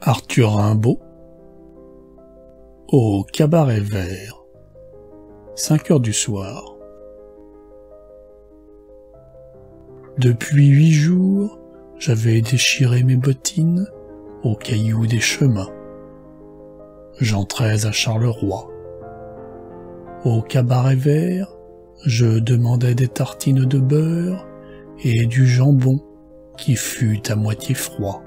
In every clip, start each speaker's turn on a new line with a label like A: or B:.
A: Arthur Rimbaud au Cabaret Vert, 5 heures du soir. Depuis 8 jours, j'avais déchiré mes bottines aux cailloux des chemins. J'entrais à Charleroi. Au Cabaret Vert, je demandais des tartines de beurre et du jambon qui fut à moitié froid.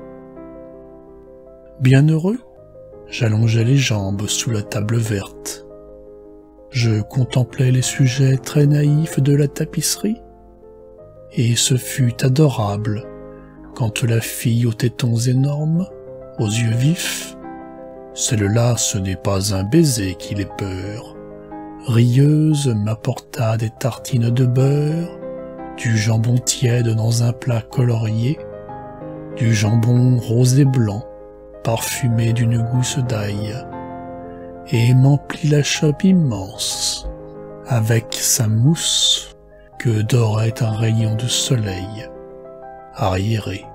A: Bien heureux, j'allongeais les jambes sous la table verte. Je contemplais les sujets très naïfs de la tapisserie, et ce fut adorable quand la fille aux tétons énormes, aux yeux vifs, celle-là ce n'est pas un baiser qui les peur, rieuse m'apporta des tartines de beurre, du jambon tiède dans un plat colorié, du jambon rose et blanc, parfumé d'une gousse d'ail, et m'emplit la chope immense, avec sa mousse que dorait un rayon de soleil arriéré.